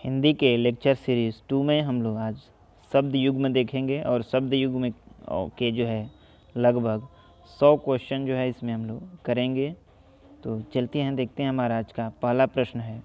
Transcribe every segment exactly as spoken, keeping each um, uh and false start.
हिंदी के lecture series to में हम लोग आज शब्द युग्म देखेंगे और शब्द युग्म के जो है लगभग सौ क्वेश्चन जो है इसमें हम लोग करेंगे। तो चलते हैं, देखते हैं। हमारा आज का पहला प्रश्न है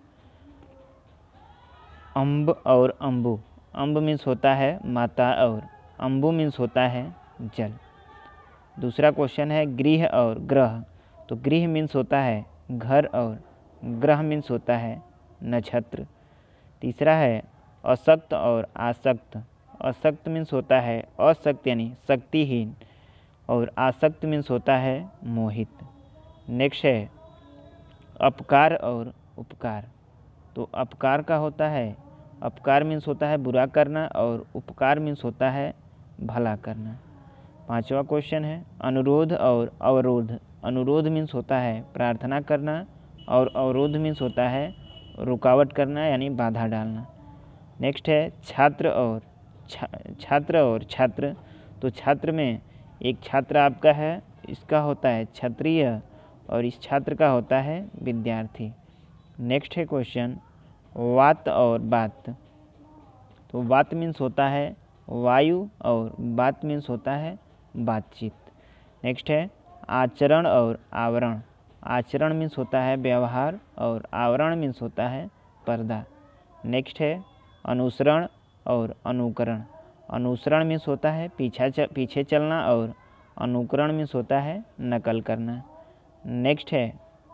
अम्ब और अम्बु। अम्ब मीन्स होता है माता और अम्बु मीन्स होता है जल। दूसरा क्वेश्चन है गृह और ग्रह। तो गृह मीन्स होता है घर और ग्रह मीन्स होता है नक्षत्र। तीसरा है अशक्त और आसक्त। अशक्त मीन्स होता है अशक्त यानी शक्तिहीन और आसक्त मीन्स होता है मोहित। नेक्स्ट है अपकार और उपकार। तो अपकार का होता है, अपकार मीन्स होता है बुरा करना और उपकार मीन्स होता है भला करना। पांचवा क्वेश्चन है अनुरोध और अवरोध। अनुरोध मीन्स होता है प्रार्थना करना और अवरोध मीन्स होता है रुकावट करना यानी बाधा डालना। नेक्स्ट है छात्र और छा, छात्र और छात्र। तो छात्र में एक छात्र आपका है, इसका होता है क्षत्रिय और इस छात्र का होता है विद्यार्थी। नेक्स्ट है क्वेश्चन वात और बात। तो वात मीन्स होता है वायु और बात मीन्स होता है बातचीत। नेक्स्ट है आचरण और आवरण। आचरण मीन्स होता है व्यवहार और आवरण मीन्स होता है पर्दा। नेक्स्ट है अनुसरण और अनुकरण। अनुसरण मीन्स होता है पीछा च, पीछे चलना और अनुकरण मीन्स होता है नकल करना। नेक्स्ट है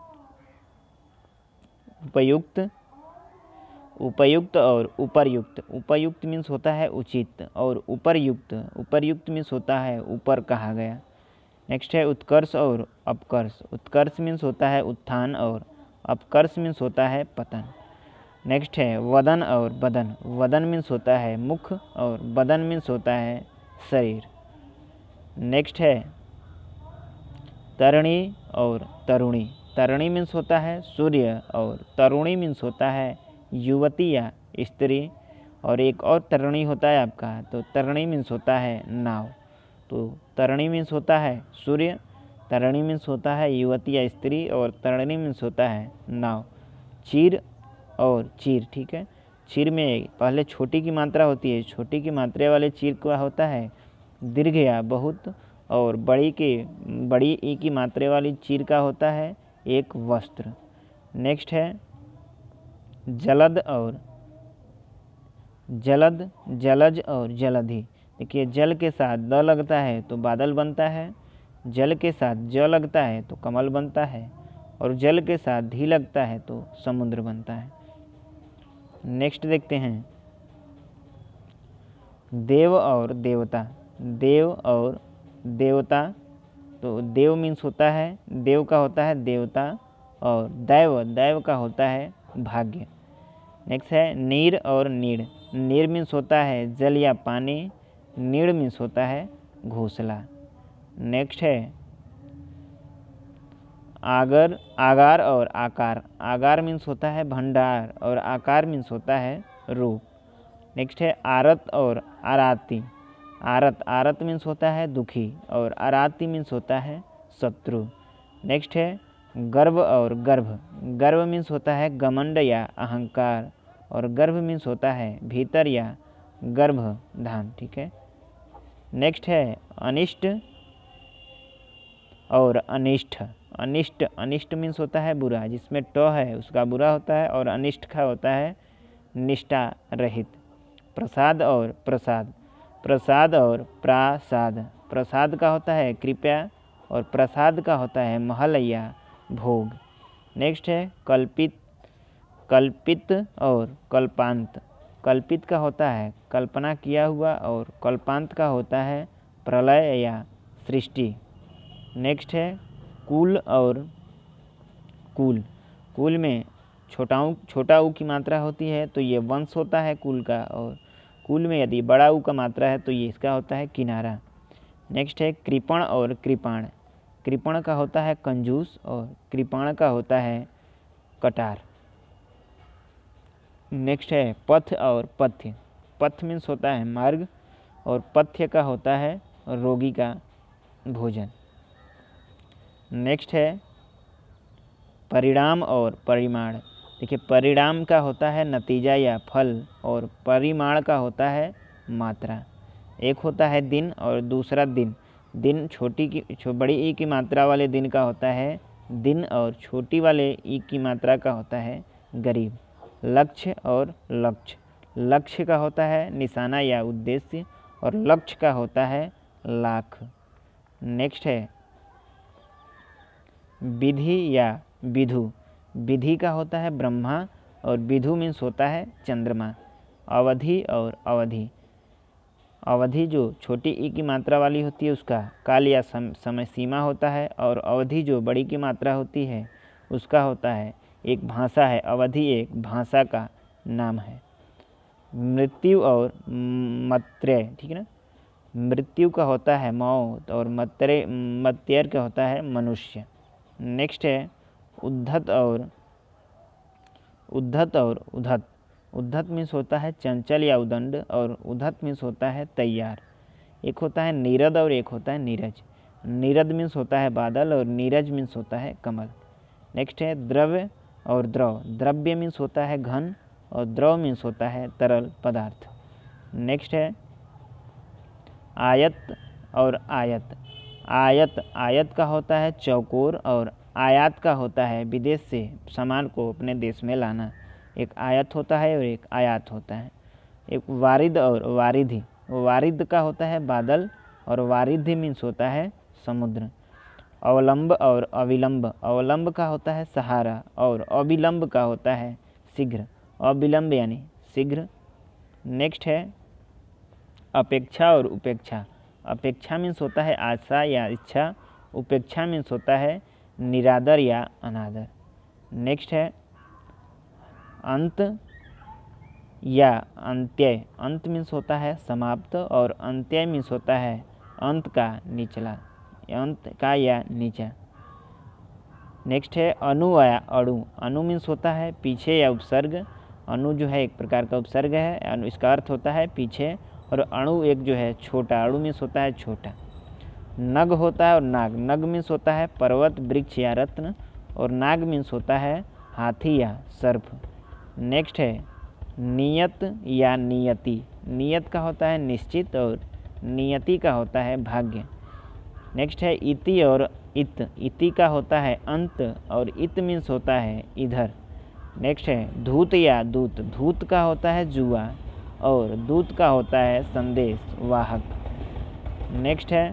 उपयुक्त। उपयुक्त और उपरयुक्त। उपयुक्त मीन्स होता है उचित और उपरयुक्त उपरयुक्त मीन्स होता है ऊपर कहा गया। नेक्स्ट है उत्कर्ष और अपकर्ष। उत्कर्ष मीन्स होता है उत्थान और अपकर्ष मीन्स होता है पतन। नेक्स्ट है वदन और बदन। वदन मीन्स होता है मुख और बदन मीन्स होता है शरीर। नेक्स्ट है तरणी और तरुणी। तरुणी मीन्स होता है सूर्य और तरुणी मीन्स होता है युवती या स्त्री। और एक और तरुणी होता है आपका, तो तरुणी मीन्स होता है नाव। तो तरणी मीन्स होता है सूर्य, तरणी मीन्स होता है युवती या स्त्री और तरणी मीन्स होता है नाव। चीर और चीर, ठीक है। चीर में पहले छोटी की मात्रा होती है, छोटी की मात्रा वाले चीर का होता है दीर्घ या बहुत और बड़ी के बड़ी ई की मात्रा वाली चीर का होता है एक वस्त्र। नेक्स्ट है जलद और जलद, जलज और जलधि। देखिए जल के साथ द लगता है तो बादल बनता है, जल के साथ ज लगता है तो कमल बनता है और जल के साथ धी लगता है तो समुद्र बनता है। नेक्स्ट देखते हैं देव और देवता। देव और देवता। तो देव मीन्स होता है, देव का होता है देवता और दैव, दैव का होता है भाग्य। नेक्स्ट है नीर और नीड़। नीर मीन्स होता है जल या पानी, नीड़ मीन्स होता है घोंसला। नेक्स्ट है आगर, आगार और आकार। आगार मीन्स होता है भंडार और आकार मीन्स होता है रूप। नेक्स्ट है आरत और आराती। आरत, आरत मीन्स होता है दुखी और आराती मीन्स होता है शत्रु। नेक्स्ट है गर्भ और गर्भ। गर्भ मीन्स होता है घमंड या अहंकार और गर्भ मीन्स होता है भीतर या गर्भधान, ठीक है। नेक्स्ट है अनिष्ट और अनिष्ट। अनिष्ट, अनिष्ट मीन्स होता है बुरा, जिसमें ट है उसका बुरा होता है और अनिष्ट का होता है निष्ठा रहित। प्रसाद और प्रसाद। प्रसाद और प्रासाद। प्रसाद का होता है कृपया और प्रसाद का होता है महल या भोग। नेक्स्ट है कल्पित, कल्पित और कल्पांत। कल्पित का होता है कल्पना किया हुआ और कल्पांत का होता है प्रलय या सृष्टि। नेक्स्ट है कुल और कुल। कुल में छोटा ऊ छोटा ऊ की मात्रा होती है तो ये वंश होता है कुल का, और कुल में यदि बड़ा ऊ का मात्रा है तो ये इसका होता है किनारा। नेक्स्ट है कृपण और कृपाण। कृपण का होता है कंजूस और कृपाण का होता है कटार। नेक्स्ट है पथ और पथ्य। पथ मीन्स होता है मार्ग और पथ्य का होता है रोगी का भोजन। नेक्स्ट है परिणाम और परिमाण। देखिए परिणाम का होता है नतीजा या फल और परिमाण का होता है मात्रा। एक होता है दिन और दूसरा दिन। दिन छोटी की छो, बड़ी ई की मात्रा वाले दिन का होता है दिन और छोटी वाले ई की मात्रा का होता है गरीब। लक्ष्य और लक्ष्य। लक्ष्य का होता है निशाना या उद्देश्य और लक्ष्य का होता है लाख। नेक्स्ट है विधि या विधु। विधि का होता है ब्रह्मा और विधु मीन्स होता है चंद्रमा। अवधि और अवधि। अवधि जो छोटी ई की मात्रा वाली होती है उसका काल या सम, समय सीमा होता है और अवधि जो बड़ी की मात्रा होती है उसका होता है एक भाषा है। अवधि एक भाषा का नाम है। मृत्यु और मत्र्य, ठीक है ना। मृत्यु का होता है मौत और मत्र्य मत्यर का होता है मनुष्य। नेक्स्ट है उद्धत और उद्धत और उद्धत। उद्धत मीन्स होता है चंचल या उदंड और उद्धत मीन्स होता है तैयार। एक होता है नीरद और एक होता है नीरज। नीरद मीन्स होता है बादल और नीरज मीन्स होता है कमल। नेक्स्ट है द्रव्य और द्रव। द्रव्य मीन्स होता है घन और द्रव मीन्स होता है तरल पदार्थ। नेक्स्ट है आयत और आयत। आयत आयत का होता है चौकोर और आयात का होता है विदेश से सामान को अपने देश में लाना। एक आयत होता है और एक आयात होता है। एक वारिद और वारिधि। वारिद का होता है बादल और वारिधि मीन्स होता है समुद्र। अवलंब और अविलंब। अवलंब का होता है सहारा और अविलंब का होता है शीघ्र। अविलंब यानी शीघ्र। नेक्स्ट है अपेक्षा और उपेक्षा। अपेक्षा मीन्स होता है आशा या इच्छा। उपेक्षा मीन्स होता है निरादर या अनादर। नेक्स्ट है अंत या अंत्य। अंत मीन्स होता है समाप्त और अंत्य मीन्स होता है अंत का निचला, अंत का या नीचा। नेक्स्ट है अणु या अणु। अणु मीन्स होता है पीछे या उपसर्ग। अणु जो है एक प्रकार का उपसर्ग है। अणु इसका अर्थ होता है पीछे और अणु एक जो है छोटा। अणु मीन्स होता है छोटा। नग होता है और नाग। नग मीन्स होता है पर्वत वृक्ष या रत्न और नाग मीन्स होता है हाथी या सर्प। नेक्स्ट है नियत या नियति। नियत का होता है निश्चित और नियति का होता है भाग्य। नेक्स्ट है इति और इत। इति का होता है अंत और इत मीन्स होता है इधर। नेक्स्ट है धूत या दूत। धूत का होता है जुआ और दूत का होता है संदेश वाहक। नेक्स्ट है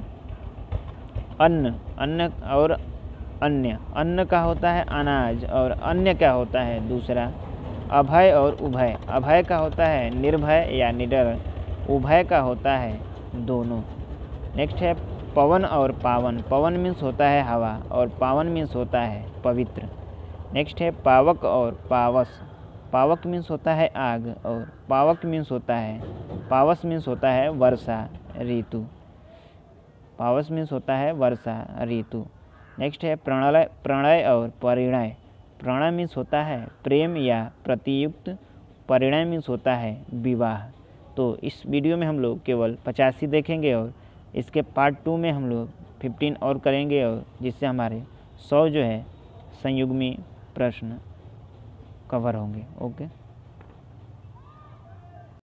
अन्न। अन्न और अन्य। अन्न का होता है अनाज और अन्य क्या होता है दूसरा। अभय और उभय। अभय का होता है निर्भय या निडर। उभय का होता है दोनों। नेक्स्ट है पवन और पावन। पवन मीन्स होता है हवा और पावन मीन्स होता है पवित्र। नेक्स्ट है पावक और पावस। पावक मीन्स होता है आग और पावक मीन्स होता है पावस मीन्स होता है वर्षा ऋतु। पावस मीन्स होता है वर्षा ऋतु। नेक्स्ट है प्रणय प्रणय और परिणय। प्रणय मीन्स होता है प्रेम या प्रतियुक्त। परिणय मीन्स होता है विवाह। तो इस वीडियो में हम लोग केवल पचासी देखेंगे और इसके पार्ट टू में हम लोग फिफ्टीन और करेंगे और जिससे हमारे सौ जो है संयुग्मी प्रश्न कवर होंगे। ओके।